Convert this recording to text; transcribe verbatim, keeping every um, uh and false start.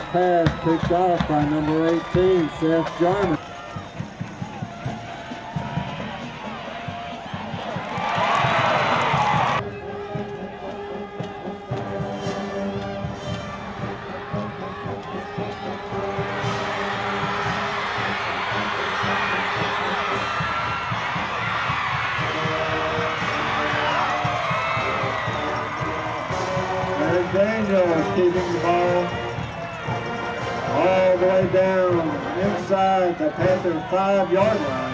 pass picked off by number eighteen, Seth Jarman. Daniel is keeping the ball all the way down inside the Panther five-yard line.